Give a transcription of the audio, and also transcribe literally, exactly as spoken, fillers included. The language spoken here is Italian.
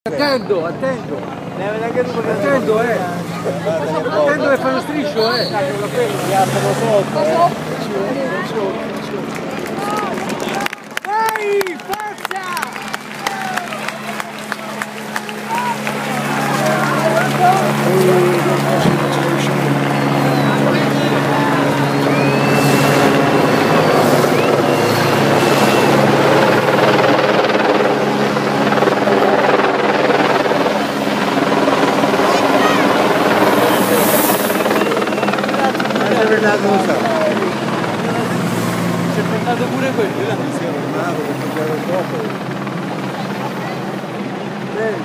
Attento, attento. Attento, eh. Attento che fai lo striscio, eh. Vai, forza! Si è portato pure quello, là. Si è fermato, perché era troppo.